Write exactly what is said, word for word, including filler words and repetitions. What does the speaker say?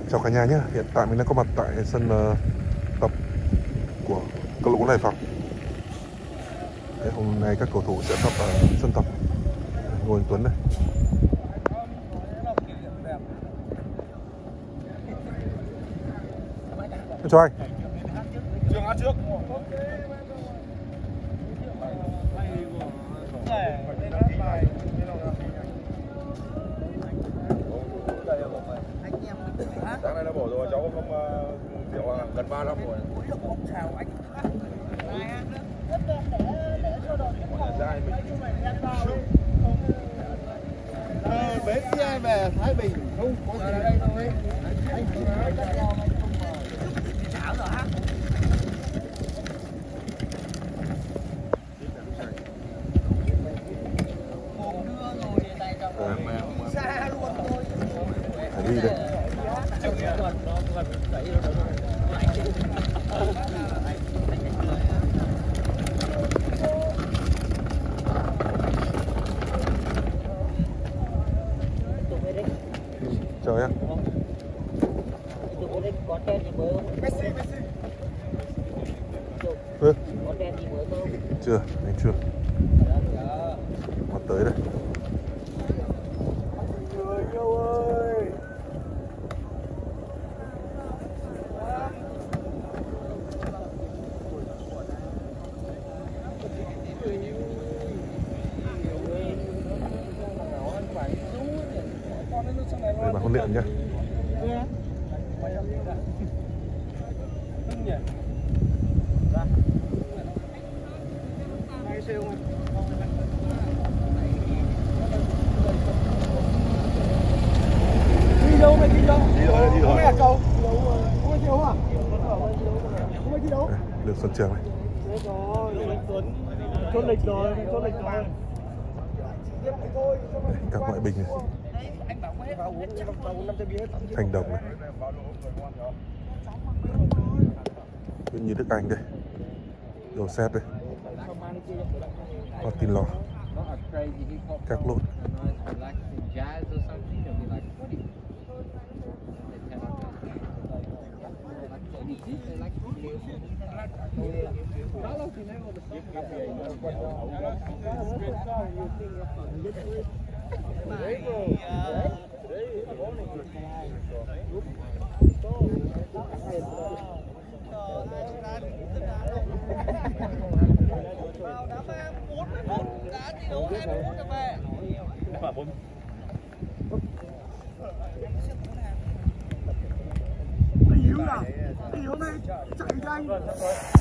Chào cả nhà nhé, hiện tại mình đang có mặt tại sân uh, tập của câu lạc bộ Hải Phòng. Đấy, hôm nay các cầu thủ sẽ tập ở sân tập. Ngô Anh Tuấn đây. Cho anh. Trường ăn trước. Sáng nay nó bỏ rồi, cháu không kiểu gần ba năm rồi. Bến xe về Thái Bình không có gì đây thôi. Anh chỉ nói cho nhau anh không mời. Chảo rồi hả? Một đưa rồi này trong xa luôn thôi. Phải đi đây. Chào em. Có tên gì mới không? Messi, Messi. Ừ. Có tên gì mới không? Chưa, anh chưa. Mặt tới đây. Người yêu ơi. Đây bà huấn luyện nhé. Đi đâu mày đi đâu? Đi rồi, đi rồi. Không phải là cầu. Không phải thi đấu à? Không phải thi đấu. Lương Xuân Trường này. Đấy rồi, Anh Tuấn. Chốt lịch rồi, chốt lịch rồi. Đây, các ngoại binh này. Thành Đồng này. Nguyễn Như Đức Anh đây. Đồ xét đây. Martin Lò. Các lốt. Hiếu nào? Hiếu này chạy cho anh.